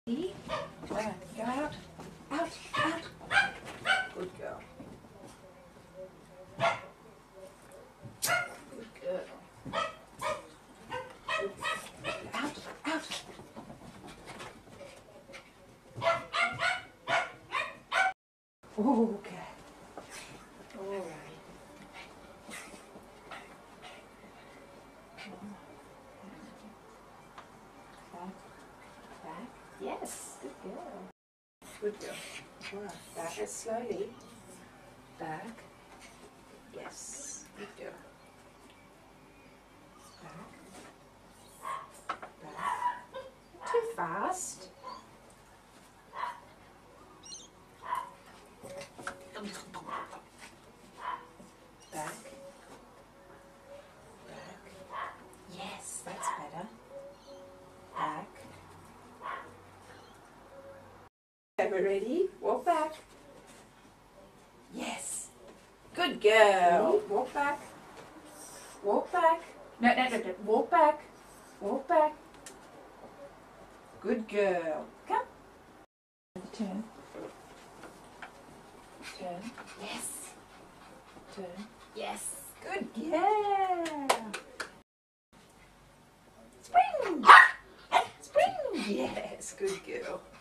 Turn. Go out. Out. Out. Good girl. Good girl. Out. Out. Okay. All right. Back. Yes. Good girl. Good girl. All right. Back as slowly. Back. Yes. Good girl. Back. Back. Too fast. Back. Back. Yes, that's better. Back. Okay, we're ready. Walk back. Yes. Good girl. Walk back. Walk back. No. Walk back. Walk back. Good girl. Come. Turn. Turn. Yes. Turn. Yes. Good girl. Spring. Spring. Yes. Good girl.